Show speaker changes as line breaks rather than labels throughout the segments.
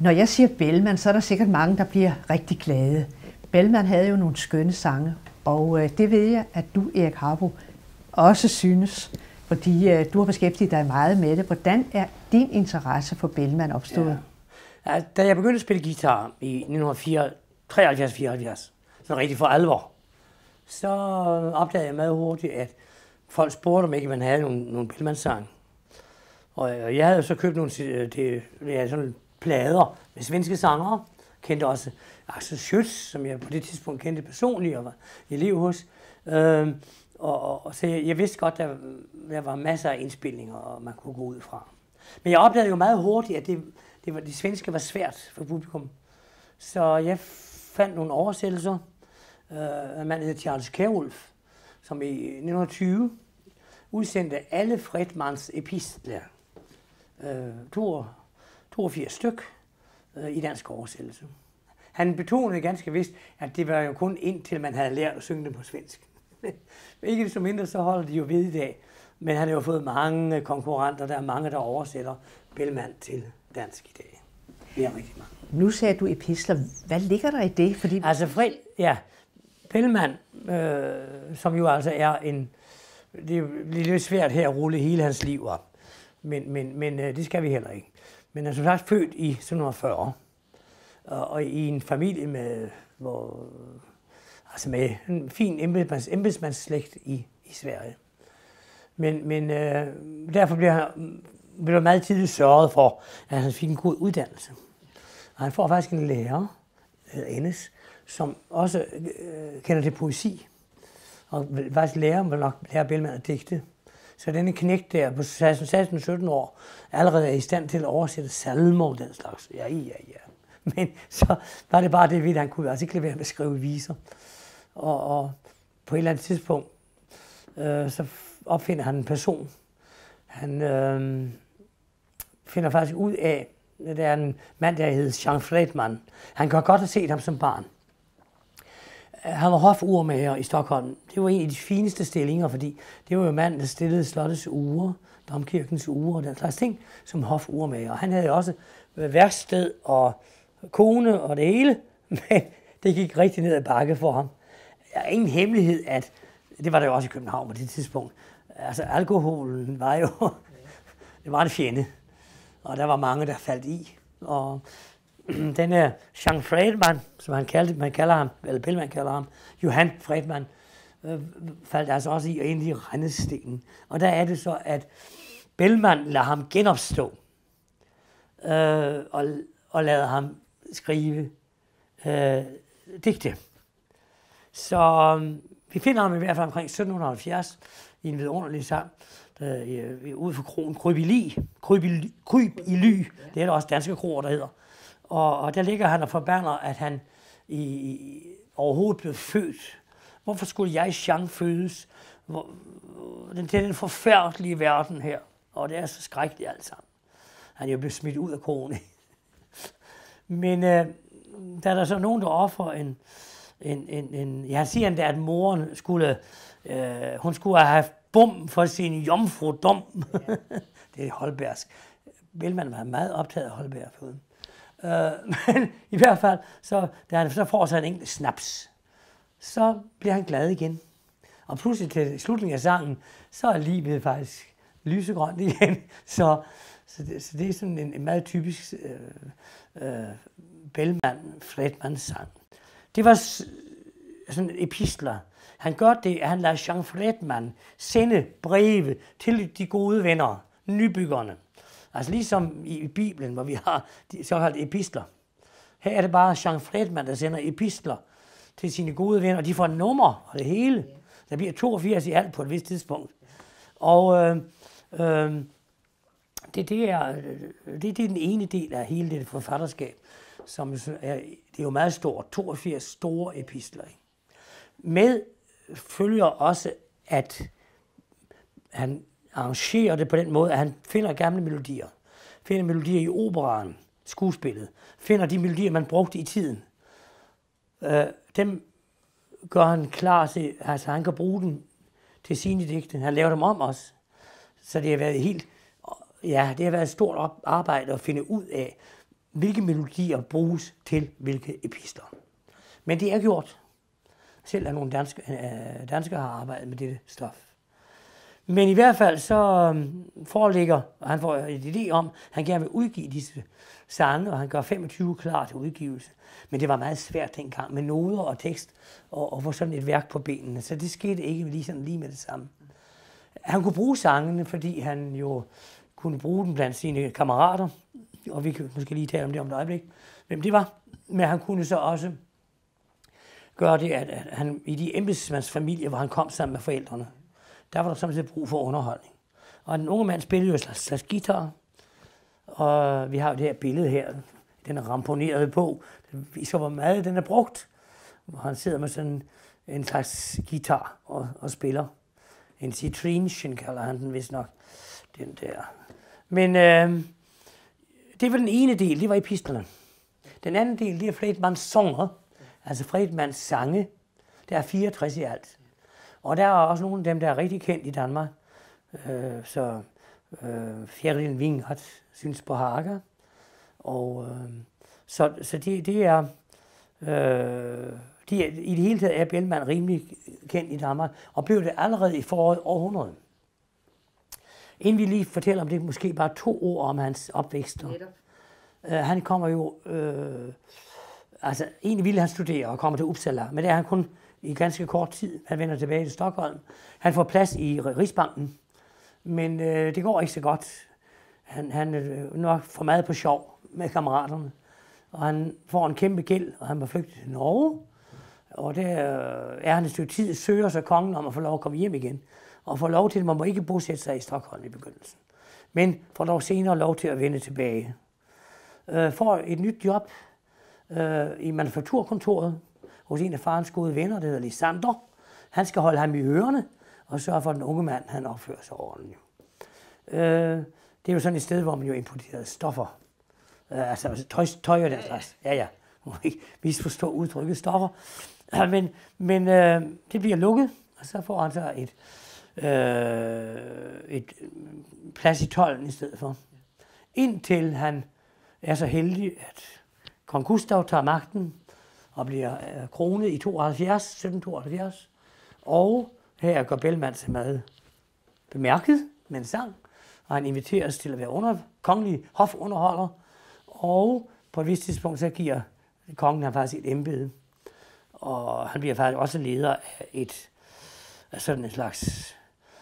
Når jeg siger Bellman, så er der sikkert mange, der bliver rigtig glade. Bellman havde jo nogle skønne sange, og det ved jeg, at du, Erik Harbo, også synes, fordi du har beskæftiget dig meget med det. Hvordan er din interesse for Bellman opstået?
Ja. Da jeg begyndte at spille guitar i 1973-74, så rigtig for alvor, så opdagede jeg meget hurtigt, at folk spurgte, om ikke man havde nogle Bellman-sange. Og jeg havde så købt nogle sådan plader med svenske sangere. Kendte også Axel Schütz, som jeg på det tidspunkt kendte personligt og var elev hos. Så jeg vidste godt, at der var masser af indspilninger, man kunne gå ud fra. Men jeg opdagede jo meget hurtigt, at det svenske var svært for publikum. Så jeg fandt nogle oversættelser. En mand hed Charles Kjærulf, som i 1920 udsendte alle Fredmans epistler, 82 styk, i dansk oversættelse. Han betonede ganske vist, at det var jo kun indtil man havde lært at synge det på svensk. Ikke desto mindre, så holder de jo ved i dag. Men han har jo fået mange konkurrenter, der er mange, der oversætter Bellman til dansk i dag. Det er rigtig mange.
Nu sagde du epistler. Hvad ligger der i det? Fordi...
Altså Bellman, som jo altså er det er lidt svært her at rulle hele hans liv op. Men det skal vi heller ikke. Men han er som sagt født i 1740, og i en familie med en fin embedsmandsslægt i Sverige. Men derfor blev der meget tidligt sørget for, at han fik en god uddannelse. Og han får faktisk en lærer, Ennes, som også kender til poesi. Og faktisk lærer Bellman at digte. Så denne knægt der på 16-17 år allerede er i stand til at oversætte salmer og den slags. Ja. Men så var det bare det, han kunne altså ikke lade være med at skrive viser. Og på et eller andet tidspunkt, så opfinder han en person. Han finder faktisk ud af, at der er en mand, der hedder Jean Fredman. Han kan godt have set ham som barn. Han var hofurmager i Stockholm. Det var en af de fineste stillinger, fordi det var jo manden, der stillede slottets ure, domkirkens ure og den slags ting, som hofurmager. Han havde også værksted og kone og det hele, men det gik rigtig ned ad bakke for ham. Der er ingen hemmelighed, at det var der jo også i København på det tidspunkt. Altså alkoholen var jo det var en fjende, og der var mange, der faldt i. Og den her Jean Fredman, som man kalder ham, eller Bellman kalder ham, Johan Fredman, faldt altså også i og ind i rendestenen. Og der er det så, at Bellman lader ham genopstå, og lader ham skrive digte. Så vi finder ham i hvert fald omkring 1770 i en vidunderlig sang, ude for kroen Kryb i ly. Det er der også danske kroer, der hedder. Og der ligger han og forbander, at han overhovedet blev født. Hvorfor skulle jeg Jean fødes? Det er den forfærdelige verden her, og det er så skrækkeligt alt sammen. Han er jo blevet smidt ud af kronen. Men der er der så nogen, der offer han siger endda, at moren hun skulle have bum for sin jomfrudom. Det er Holbergsk. Bellman var meget optaget af Holberg. Men i hvert fald, da han så får sig en enkelt snaps, så bliver han glad igen. Og pludselig til slutningen af sangen, så er livet faktisk lysegrønt igen. Så det er sådan en meget typisk Bellman-Fredman sang. Det var sådan epistler. Han gør det, at han lader Jean Fredman sende breve til de gode venner, nybyggerne. Altså ligesom i Bibelen, hvor vi har de såkaldte epistler. Her er det bare Jean Fredman, der sender epistler til sine gode venner, og de får nummer og det hele. Der bliver 82 i alt på et vist tidspunkt. Og det er den ene del af hele det forfatterskab, som det er jo meget stort, 82 store epistler. Med følger også, at han arrangerer det på den måde, at han finder gamle melodier. Finder melodier i operaen, skuespillet. Finder de melodier, man brugte i tiden. Dem gør han klar til, altså han kan bruge dem til sine digte. Han laver dem om også. Så det har været det har været et stort arbejde at finde ud af, hvilke melodier bruges til hvilke epistler. Men det er gjort. Selv er nogle danskere har arbejdet med dette stof. Men i hvert fald så foreligger, og han får et idé om, at han gerne vil udgive disse sange, og han gør 25 klar til udgivelse. Men det var meget svært dengang med noder og tekst og få sådan et værk på benene, så det skete ikke lige med det samme. Han kunne bruge sangene, fordi han jo kunne bruge dem blandt sine kammerater, og vi kan måske lige tale om det om et øjeblik, hvem det var. Men han kunne så også gøre det, at han i de embedsmandsfamilier, hvor han kom sammen med forældrene, der var der samtidig brug for underholdning. Og den unge mand spillede jo slags guitar, og vi har jo det her billede her, den er ramponeret på, det viser, hvor meget den er brugt, hvor han sidder med sådan en slags guitar og spiller. En Citrínchen kalder han den vist nok, den der. Men det var den ene del, det var epistlerne. Den anden del, det er Fredmans sanger, altså Fredmans sange. Der er 64 i alt. Og der er også nogle af dem, der er rigtig kendt i Danmark. Fjerlin Wingert synes på Hager. Og så det er... I det hele taget er Bellman rimelig kendt i Danmark, og blev det allerede i foråret århundrede. Inden vi lige fortæller om det, måske bare 2 ord om hans opvækst. Han kommer jo... egentlig ville han studere og kommer til Uppsala, men det er han kun i ganske kort tid. Han vender tilbage til Stockholm. Han får plads i Rigsbanken, men det går ikke så godt. Han nok for meget på sjov med kammeraterne, og han får en kæmpe gæld, og han må flygte til Norge. Og der er han et stykke tid, søger sig kongen om at få lov at komme hjem igen, og får lov til, at man må ikke bosætte sig i Stockholm i begyndelsen, men får dog senere lov til at vende tilbage. Får et nyt job i manufakturkontoret hos en af farens gode venner, der hedder Lysander. Han skal holde ham i ørerne og sørge for, at den unge mand, han opfører sig ordentligt. Det er jo sådan et sted, hvor man jo importerer stoffer. Altså tøj og den slags. Ja. Må ikke misforstå udtrykket stoffer. Men det bliver lukket, og så får han så et plads i tolden i stedet for. Indtil han er så heldig, at kong Gustav tager magten og bliver kronet i 1772. Og her går Bellman sig meget bemærket med en sang, og han inviteres til at være kongelig hofunderholder. Og på et vist tidspunkt så giver kongen han faktisk et embede. Og han bliver faktisk også leder af sådan en slags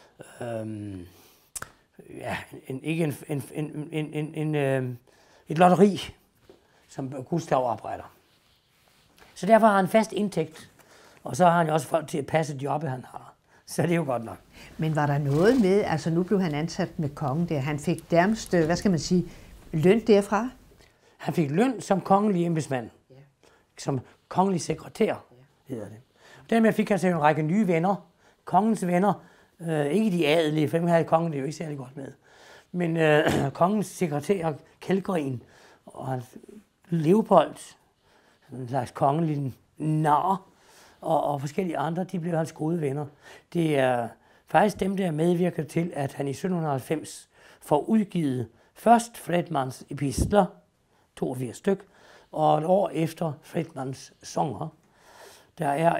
et lotteri, som Gustav opretter. Så derfor har han fast indtægt, og så har han jo også folk til at passe jobbet, han har. Så det er jo godt nok.
Men var der noget med, altså nu blev han ansat med kongen der, han fik nærmest, hvad skal man sige, løn derfra?
Han fik løn som kongelig embedsmand, som kongelig sekretær, hedder det. Dermed fik han så en række nye venner, kongens venner, ikke de adelige, for dem havde kongen det jo ikke særlig godt med, men kongens sekretær, Kjeldgren, og hans Leopold, en slags kongelig nar, og forskellige andre, de blev hans gode venner. Det er faktisk dem, der medvirker til, at han i 1790 får udgivet først Fredmans epistler, 82 styk, og et år efter Fredmans sanger. Der er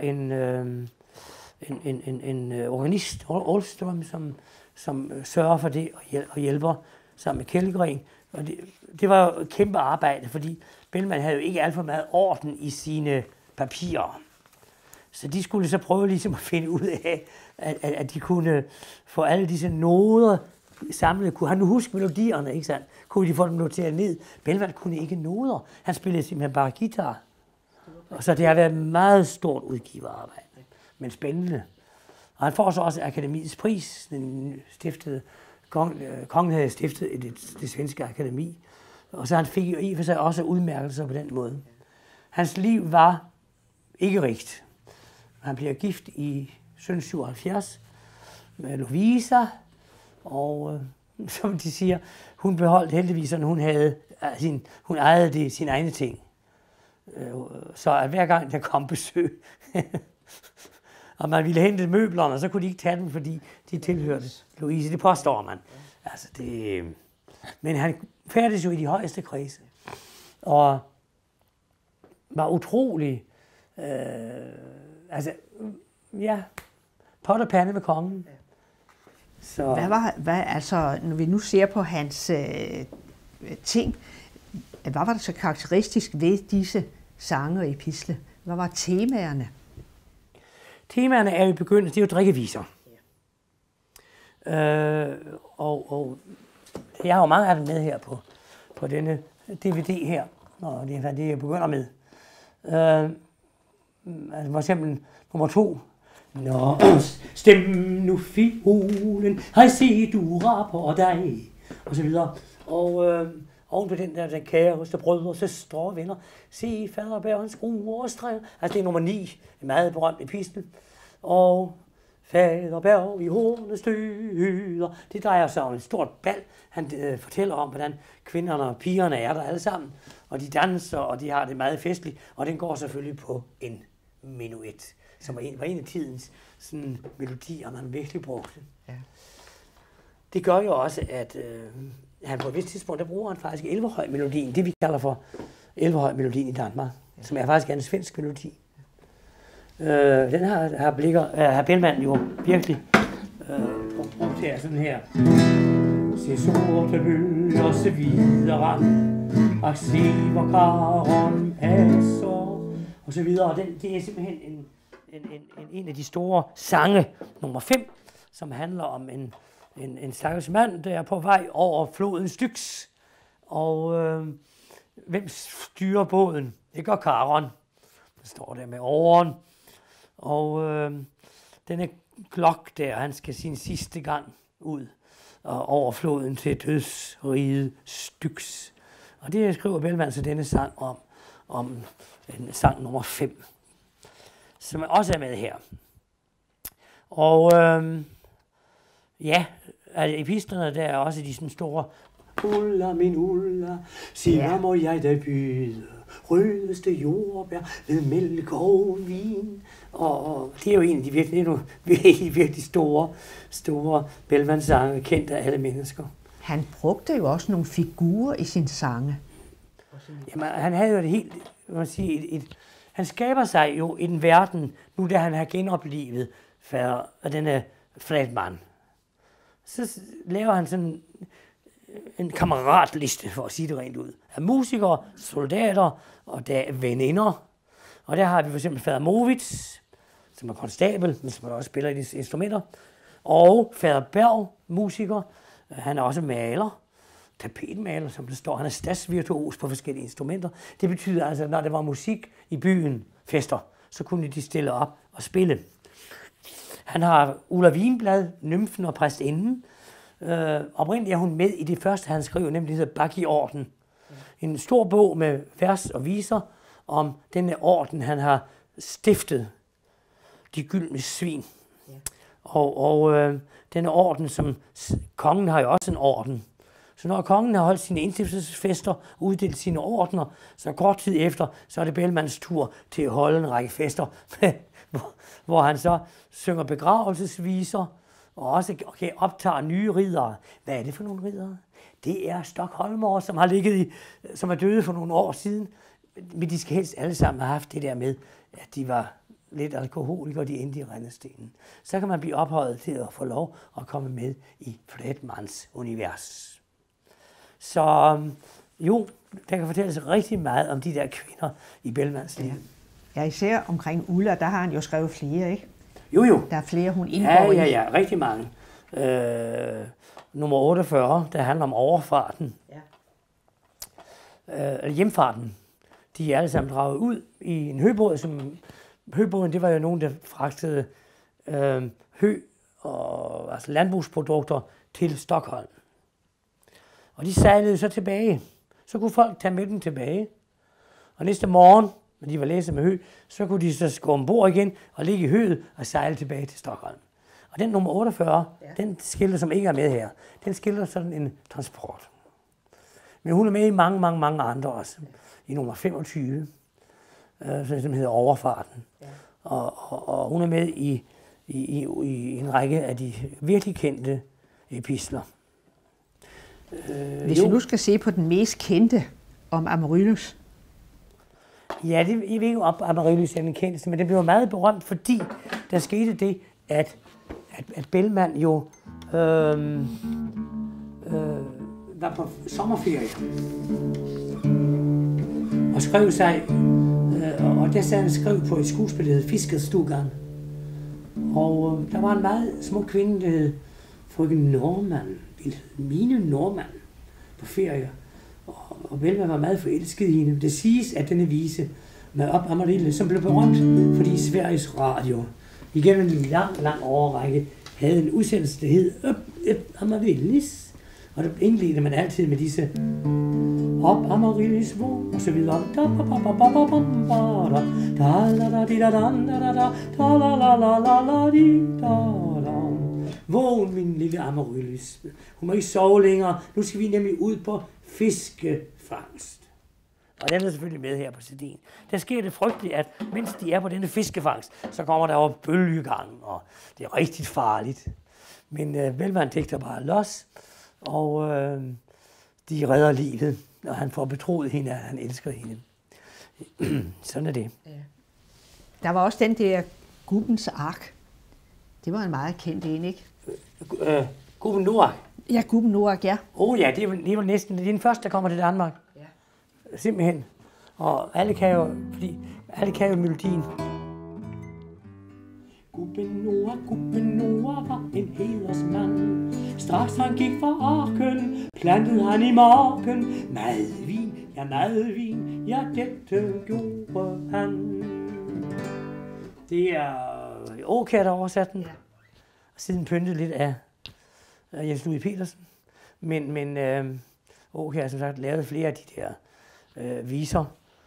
en organist, Ahlström, som sørger for det og hjælper sammen med Kjeldgren. Og det var jo et kæmpe arbejde, fordi Bellman havde jo ikke alt for meget orden i sine papirer. Så de skulle så prøve ligesom at finde ud af, at de kunne få alle disse noder samlet. Kunne han nu huske melodierne, ikke sandt? Kunne de få dem noteret ned? Bellman kunne ikke noder. Han spillede simpelthen bare guitar. Og så det har været meget stort udgiverarbejde, men spændende. Og han får så også Akademiets pris, den stiftede kongen havde stiftet det svenske akademi, og så han fik jo i for sig også udmærkelser på den måde. Hans liv var ikke rigt. Han bliver gift i 1777 med Lovisa, og som de siger, hun beholdt heldigvis, sådan hun ejede sine egne ting. Så at hver gang der kom besøg, og man ville hente møblerne, så kunne de ikke tage dem, fordi de tilhørte Louise. Det påstår man. Altså men han færdes jo i de højeste kredse. og var utrolig, pot og pande med kongen. Så.
Altså, når vi nu ser på hans ting, hvad var det så karakteristisk ved disse sange og epistle? Hvad var temaerne?
Temaerne er jo i begyndelsen, det er jo drikkeviser. Og jeg har jo mange af dem med her på denne DVD her, og det er det, jeg begynder med. Altså for eksempel nummer 2. Nå, stem nu fiolen, hej se du rapper dig, og så videre. Og oven på den der, den kæreste brødre, søstre og venner, se faderbærens skruer og streger. Altså det er nummer 9, en meget berømt epistel. Og faderbær i hornet støder. Det drejer sig om et stort bal. Han fortæller om, hvordan kvinderne og pigerne er der alle sammen. Og de danser, og de har det meget festligt. Og den går selvfølgelig på en menuet, som var en af tidens sådan, melodier, man virkelig brugte. Ja. Det gør jo også, at han på et vist tidspunkt, der bruger han faktisk Elverhøj-melodien, det vi kalder for Elverhøj-melodien i Danmark, som er faktisk en svensk melodi. Den har Bellman jo virkelig brugt her, sådan her. Se sorte bølger, se videre, og se hvor karen passer, og så videre. Det er simpelthen en af de store sange, nummer 5, som handler om en stakkels mand, der er på vej over floden Styx. Og hvem styrer båden? Det gør Karon. Der står der med åren. Og denne Glok der, han skal sin sidste gang ud og over floden til dødsriget Styx. Og det skriver Bellman så denne sang om en sang nummer 5, som også er med her. Og altså epistrene der er også de sådan store. Ulla min Ulla, sig hvad må jeg da byde, rødeste jordbær med mælk og vin. Og det er jo en af de virkelig store Bellman-sange, kendt af alle mennesker.
Han brugte jo også nogle figurer i sin sange.
Jamen, han havde jo det helt, man sige, han skaber sig jo en verden, nu da han har genoplevet denne Fredman. Så laver han sådan en kammeratliste, for at sige det rent ud, af musikere, soldater og veninder. Og der har vi for eksempel fader Movitz, som er konstabel, men som også spiller i de instrumenter. Og fader Berg, musiker. Han er også maler, tapetmaler, som det står. Han er stadsvirtuos på forskellige instrumenter. Det betyder altså, at når der var musik i byen, fester, så kunne de stille op og spille. Han har Ulla Vinblad, nymfen og præstinden. Oprindeligt er hun med i det første, han skriver, nemlig hedder Bak-i-orden. En stor bog med vers og viser om denne orden, han har stiftet, de gyldne svin. Ja. Og denne orden, som kongen har jo også en orden. Så når kongen har holdt sine indstiftelsesfester, uddelt sine ordener, så kort tid efter, så er det Bellmans tur til at holde en række fester, hvor han så synger begravelsesviser, og også optager nye riddere. Hvad er det for nogle riddere? Det er Stockholmere, som er døde for nogle år siden. Men de skal helst alle sammen have haft det der med, at de var lidt alkoholikere, de endte i rendestenen. Så kan man blive ophøjet til at få lov at komme med i Fredmans univers. Så jo, der kan fortælles rigtig meget om de der kvinder i Bellmans liv.
Ja, især omkring Ulla, der har han jo skrevet flere, ikke?
Jo.
Der er flere, hun indgår i.
Ja, rigtig mange. Nummer 48, der handler om overfarten. Ja. Hjemfarten. De er alle sammen draget ud i en høbåd. Høbåden, det var jo nogen, der fragtede og altså landbrugsprodukter til Stockholm. Og de sejlede så tilbage. Så kunne folk tage med dem tilbage. Og næste morgen, når de var læsset med hø, så kunne de så gå ombord igen og ligge i høet og sejle tilbage til Stockholm. Og den nummer 48, den skildrer, som ikke er med her, den skildrer sådan en transport. Men hun er med i mange andre også. I nummer 25, som hedder Overfarten. Ja. Og hun er med i en række af de virkelig kendte epistler.
Hvis vi nu skal se på den mest kendte om Amaryllis?
Ja, jeg ved ikke, om Amaryllis er den kendteste, men det blev meget berømt, fordi der skete det, at Bellman jo var på sommerferie og skrev sig, og der sad han skrev på et skuespil, der hed Fiskerstugan. Og der var en meget smuk kvinde, der hed frøken Norman, Mine Norman, på ferie. Og Bellman var meget forelsket i hende. Det siges, at denne vise med op Amaryllis, som blev berømt, fordi Sveriges Radio igennem en lang årrække havde en udsendelse, der hed Amaryllis. Og der indledte man altid med disse op Amaryllis hvor, og så videre. Vågn, min lille Amaryllis. Hun må ikke sove længere. Nu skal vi nemlig ud på fiskefangst. Og den er selvfølgelig med her på CD'en. Der sker det frygteligt, at mens de er på denne fiskefangst, så kommer der over bølgegang, og det er rigtig farligt. Men Bellman digter bare los, og de redder livet, og han får betroet hende, at han elsker hende. Sådan er det. Ja.
Der var også den der Gubbens Ark. Det var en meget kendt en, ikke?
Gubben Noak?
Ja, Gubben Noak, ja.
Ja, det var næsten den første, der kommer til Danmark. Ja. Simpelthen. Og alle kan jo melodien. Gubben Noak var en hedersmand. Straks han gik fra arken, plantede han i marken. Madvin, ja dette gjorde han. Det er Aakjær, der oversat den. Ja. Og siden pyntet lidt af Jens Louis Petersen. Men Aakjær har som sagt lavet flere af de der viser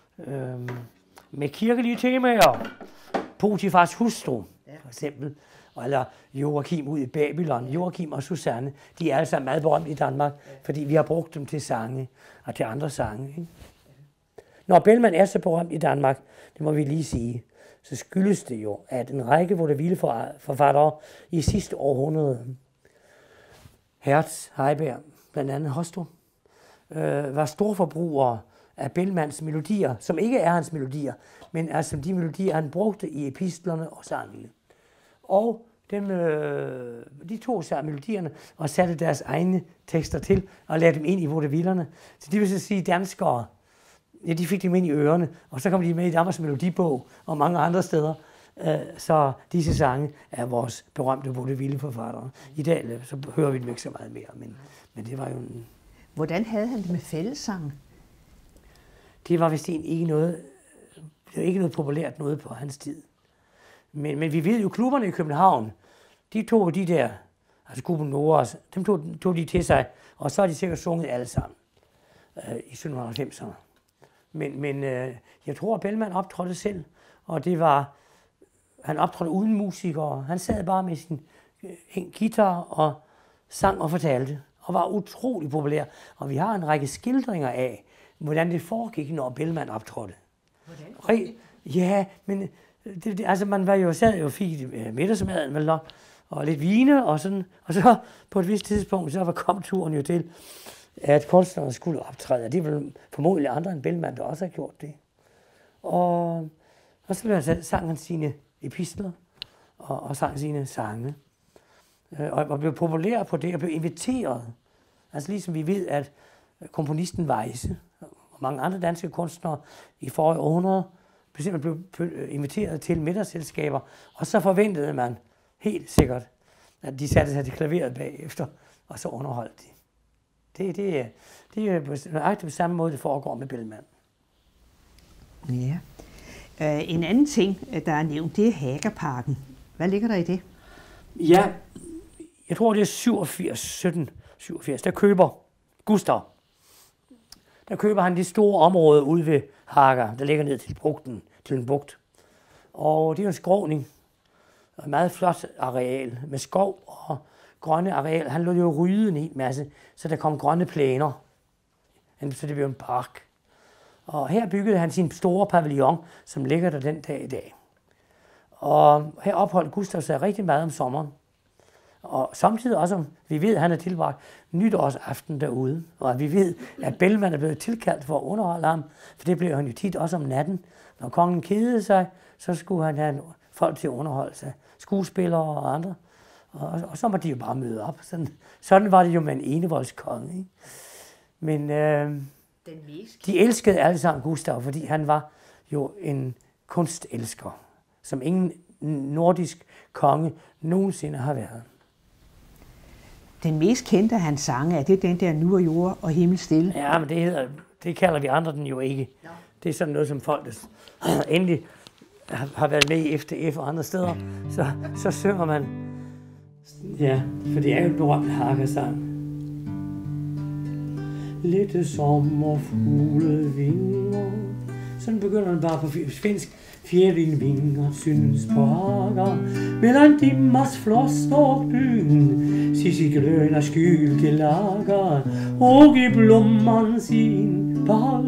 med kirkelige temaer. Potifars hustru, for eksempel. Eller Joachim ud i Babylon. Joachim og Susanne, de er altså meget berømte i Danmark, fordi vi har brugt dem til sange og til andre sange. Ikke? Når Bellman er så berømt i Danmark, det må vi lige sige, så skyldes det jo, at en række vaudeville-forfattere i sidste århundrede, Hertz, Heiberg, blandt andet Hostrup, var storforbrugere af Bellmans melodier, som ikke er hans melodier, men altså de melodier, han brugte i epistlerne og sangene. Og de tog sig af melodierne og satte deres egne tekster til og lagde dem ind i vaudevillerne. Så det vil så sige, danskere, ja, de fik dem ind i ørerne, og så kom de med i Danmarks Melodibog og mange andre steder. Så disse sange er vores berømte vaudeville-forfattere. I dag så hører vi dem ikke så meget mere, men det var jo en...
Hvordan havde han det med fællessange?
Det var vist ikke noget populært noget på hans tid. Men vi ved jo, klubberne i København, de tog de der, altså Gubben Noas, dem tog de til sig, og så har de sikkert sunget alle sammen i 1790'erne. Men jeg tror, at Bellman optrådte selv, og han optrådte uden musikere. Han sad bare med sin guitar og sang og fortalte, og var utrolig populær. Og vi har en række skildringer af, hvordan det foregik, når Bellman optrådte. Hvordan? Ja, men altså man var jo sad og fik middagsmaden vel nok, og lidt vine og sådan, og så på et vist tidspunkt så kom turen jo til, at kunstnerne skulle optræde. Det var formodentlig andre end Bellman, der også har gjort det. Og så sang han sine epistler og sang sine sange. Og blev populær på det og blev inviteret. Altså ligesom vi ved, at komponisten Weisse og mange andre danske kunstnere i forrige århundrede blev inviteret til middagsselskaber, og så forventede man helt sikkert, at de satte sig til klaveret bagefter, og så underholdt de. Det er på samme måde, det foregår med Bellman.
Ja. En anden ting, der er nævnt, det er Hagaparken. Hvad ligger der i det?
Ja, jeg tror, det er 1787, der køber Gustav. Der køber han det store område ude ved Haga, der ligger ned til en bugt. Og det er en skråning, et meget flot areal med skov og grønne areal. Han lå jo rydde en masse, så der kom grønne plæner, så det blev en park. Og her byggede han sin store pavillon, som ligger der den dag i dag. Og her opholdt Gustav sig rigtig meget om sommeren. Og samtidig også, om vi ved, at han er tilbragt nytårsaften derude, og at vi ved, at Bellman er blevet tilkaldt for at underholde ham, for det blev han jo tit også om natten. Når kongen kedede sig, så skulle han have folk til at underholde sig, skuespillere og andre. Og så må de jo bare møde op. Sådan var det jo med en enevoldskonge. Ikke? Men de elskede alle sammen Gustav, fordi han var jo en kunstelsker, som ingen nordisk konge nogensinde har været.
Den mest kendte af hans sange, er det den der Nu er jord og himmel stille?
Ja, men det kalder vi andre den jo ikke. Ja. Det er sådan noget, som folk endelig har været med i FDF og andre steder. Så synger man. Ja, for det er jo en berømt Haga-sang. Lette sommerfugle vinger. Sådan begynder den bare på svensk. Fjäriln vingar syns på hagar mellan timmars frost och dyn. Sissi gröna skyl till lagar och i blomman sin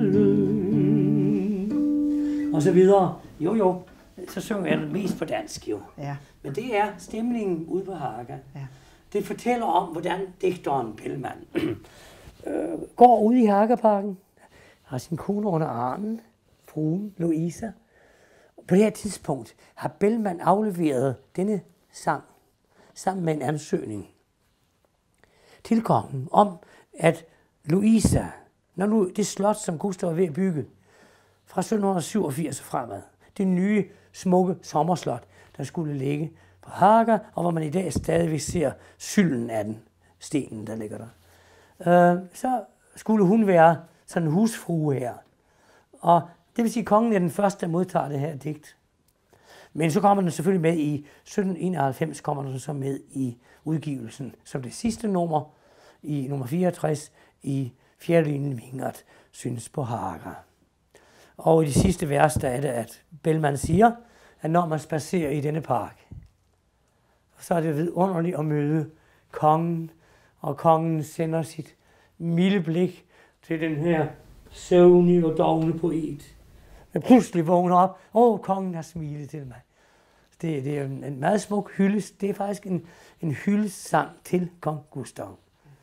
palm. Og så videre. Jo, så synger jeg den mest på dansk jo.
Ja.
Men det er stemningen ude på Haga. Ja. Det fortæller om, hvordan digteren Bellman går ud i Hagaparken, har sin kone under armen, fruen Louisa. På det her tidspunkt har Bellman afleveret denne sang sammen med en ansøgning til kongen om, at Louisa, når nu det slot, som Gustav var ved at bygge fra 1787 fremad, det nye, smukke sommerslot, der skulle ligge på Haga, og hvor man i dag stadigvæk ser sylden af den, stenen, der ligger der. Så skulle hun være sådan en husfrue her. Og det vil sige, at kongen er den første, der modtager det her digt. Men så kommer den selvfølgelig med i 1791, kommer den så med i udgivelsen som det sidste nummer, i nummer 64, i Fjäriln vingert syns på Haga. Og i det sidste vers, der er det, at Bellman siger, at når man spacerer i denne park, så er det vidunderligt at møde kongen, og kongen sender sit milde blik til den her søvnige og dovne poet. Men pludselig vågner op, kongen har smilet til mig. Det er en meget smuk hyldest. Det er faktisk en hyldestsang til kong Gustav.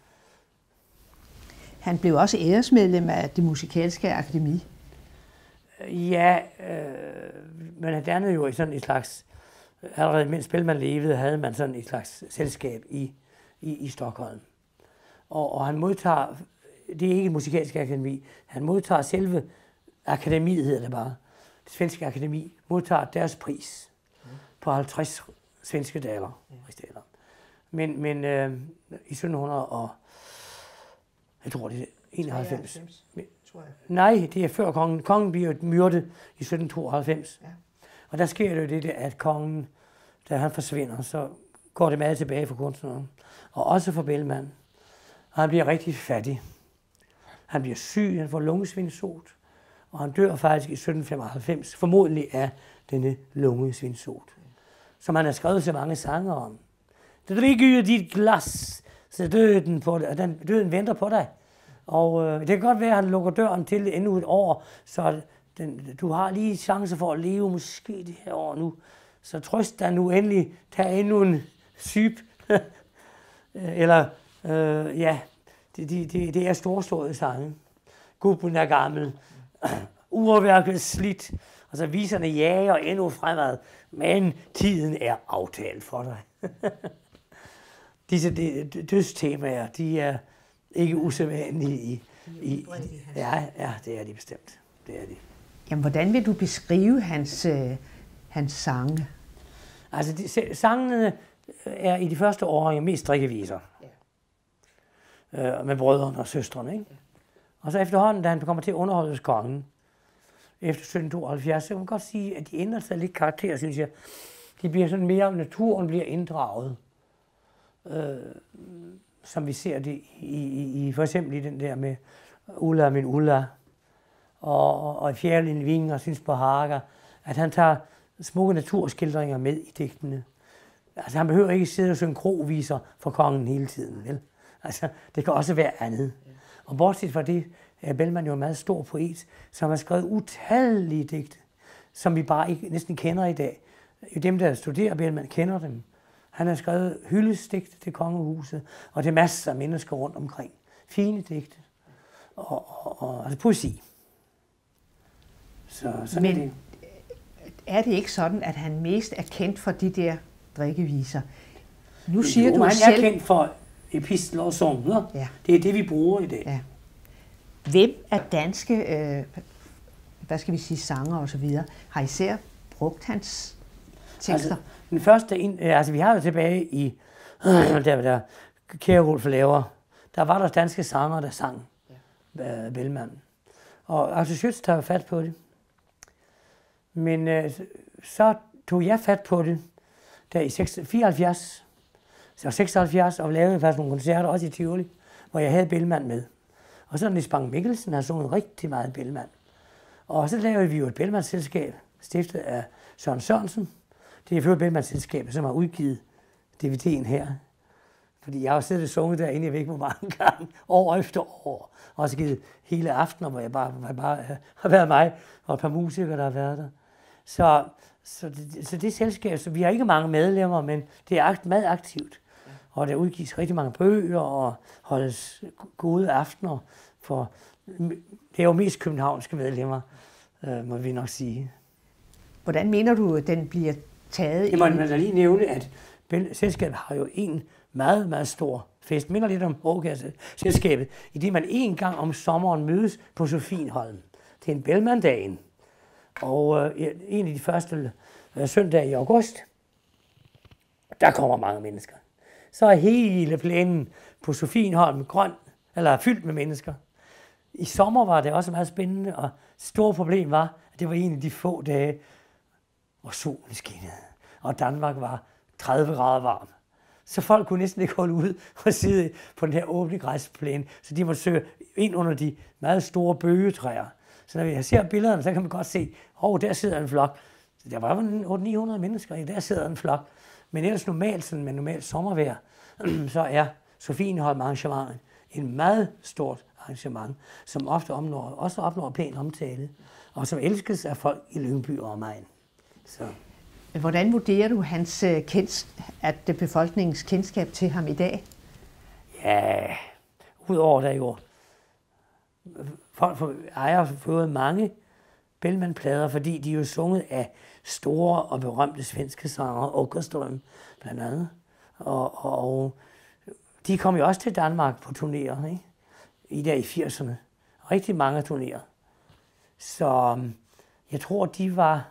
Han blev også æresmedlem af det musikalske akademi.
Ja, men han dannede jo i sådan et slags, allerede mens Bellman levede, havde man sådan et slags selskab i Stockholm. Og han modtager, det er ikke et musikalsk akademi, han modtager selve akademiet, hedder det bare, det svenske akademi, modtager deres pris på 50 svenske daler. Men i 1700 og, jeg tror det er 91. Nej, det er før kongen. Kongen bliver myrdet i 1792. Ja. Og der sker jo det, at kongen, da han forsvinder, så går det meget tilbage for kunstneren. Og også for Bellman. Og han bliver rigtig fattig. Han bliver syg, han får lungesvindsot. Og han dør faktisk i 1795, formodentlig af denne lungesvindsot. Som han har skrevet så mange sange om. Drikker jo dit glas, så døden på det, og døden venter på dig. Og det kan godt være, at han lukker døren til endnu et år, så du har lige chance for at leve måske det her år nu. Så trøst dig nu endelig, tag endnu en syg. Eller, det er storslåede sange. Gubben er gammel, urværket slidt, og så viserne jager endnu fremad, men tiden er aftalt for dig. Disse dødstemaer, de er ikke usædvanlige ja, det er de bestemt. Det er de.
Jamen, hvordan vil du beskrive hans sange?
Altså, sangene er i de første år mest drikkeviser. Ja. Med brødrene og søstrene, ikke? Ja. Og så efterhånden, da han kommer til at underholde hos kongen, efter 1772, så kan man godt sige, at de ændrer sig lidt karakter, synes jeg. De bliver sådan mere, naturen bliver inddraget. Som vi ser det i for eksempel i den der med Ulla min Ulla, og i Fjäriln vingert syns på Haga, at han tager smukke naturskildringer med i digtene. Altså han behøver ikke sidde og synge kroviser for kongen hele tiden, vel? Altså det kan også være andet. Og bortset fra det, er Bellman jo en meget stor poet, som har skrevet utallige digte, som vi bare ikke næsten kender i dag. Dem, der studerer Bellman, kender dem. Han har skrevet hyldestigte til kongehuset, og det er masser af mennesker rundt omkring. Fine digte og altså poesi. Så sådan
Men
er det.
Er det ikke sådan, at han mest er kendt for de der drikkeviser? Nu siger
Jo,
du
han
selv...
er kendt for epistler og sogner.
Ja.
Det er det, vi bruger i dag.
Ja. Hvem af danske, hvad skal vi sige, sanger og så videre, har især brugt hans tekster?
Altså, den første, vi har jo tilbage i, der Kjærulf laver, der var der danske sanger, der sang Bellman. Og Axel Schütz tager fat på det. Men så tog jeg fat på det, der i 74, så 76, og lavede faktisk nogle koncerter, også i Tivoli, hvor jeg havde Bellman med. Og så Niels Bang Mikkelsen har sunget rigtig meget Bellman. Og så lavede vi jo et Bellman-selskab, stiftet af Søren Sørensen. Det er jo Bellman-selskabet, som har udgivet DVD'en her. Fordi jeg har jo siddet og sunget derinde, jeg ved ikke hvor mange gange, år efter år. Og også givet hele aftener, hvor jeg bare har været mig, og et par musikere, der har været der. Så det selskab, så vi har ikke mange medlemmer, men det er meget aktivt. Og der udgives rigtig mange bøger, og holdes gode aftener. For det er jo mest københavnske medlemmer, må vi nok sige.
Hvordan mener du, at den bliver taget?
Jeg må da lige nævne, at selskabet har jo en meget, meget stor fest. Minder lidt om Aarhus-selskabet, i det man en gang om sommeren mødes på Sofienholm. Det er en Bellman-dagen. Og en af de første søndage i august, der kommer mange mennesker. Så er hele plænen på Sofienholm grøn, eller fyldt med mennesker. I sommer var det også meget spændende, og det store problem var, at det var en af de få dage, hvor solen skinnede, og Danmark var 30 grader varm. Så folk kunne næsten ikke holde ud og sidde på den her åbne græsplæne, så de måtte søge ind under de meget store bøgetræer. Så når jeg ser billederne, så kan man godt se, der sidder en flok. Der var 800-900 mennesker, der sidder en flok. Men ellers normalt, sådan med normalt sommervejr, så er Sofienholm arrangementet en meget stort arrangement, som ofte også opnår pæn omtale, og som elskes af folk i Lyngby og omegn. Så.
Hvordan vurderer du hans befolkningens kendskab til ham i dag?
Ja, udover der jo folk ejer fået mange Bellman-plader, fordi de er jo sunget af store og berømte svenske sanger, Åkerström blandt andet. Og de kom jo også til Danmark på turnéer, ikke? I 80'erne. Rigtig mange turnéer. Så jeg tror, de var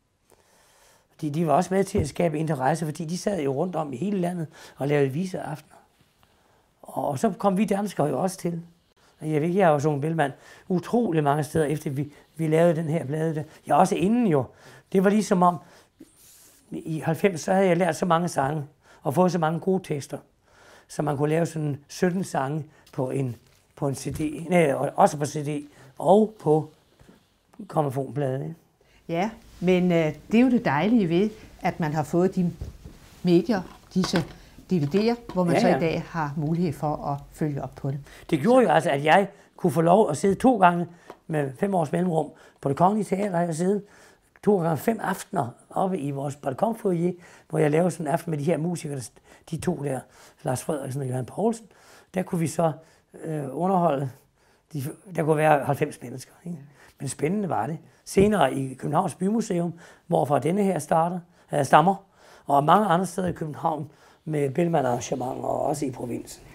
også med til at skabe interesse, fordi de sad jo rundt om i hele landet og lavede viseaftener. Og så kom vi danskere jo også til. Jeg har jo sunget Bellman utrolig mange steder, efter vi lavede den her plade. Jeg også inden jo. Det var ligesom om, i 90 så havde jeg lært så mange sange, og fået så mange gode tekster, så man kunne lave sådan 17 sange på en CD, også på CD, og på grammofonplade.
Ja, men det er jo det dejlige ved, at man har fået de medier, disse DVD'er, hvor man så i dag har mulighed for at følge op på det.
Det gjorde jo altså, at jeg kunne få lov at sidde 2 gange med 5 års mellemrum på Det Kongelige Teater, og jeg siddet 2 gange 5 aftener oppe i vores balkonfoyer, hvor jeg lavede sådan en aften med de her musikere, de 2 der, Lars Frederiksen og Johan Poulsen. Der kunne vi så underholde, der kunne være 90 mennesker. Ikke? Men spændende var det. Senere i Københavns Bymuseum, hvorfra denne her stammer, og mange andre steder i København med Bellman-arrangementer, og også i provinsen.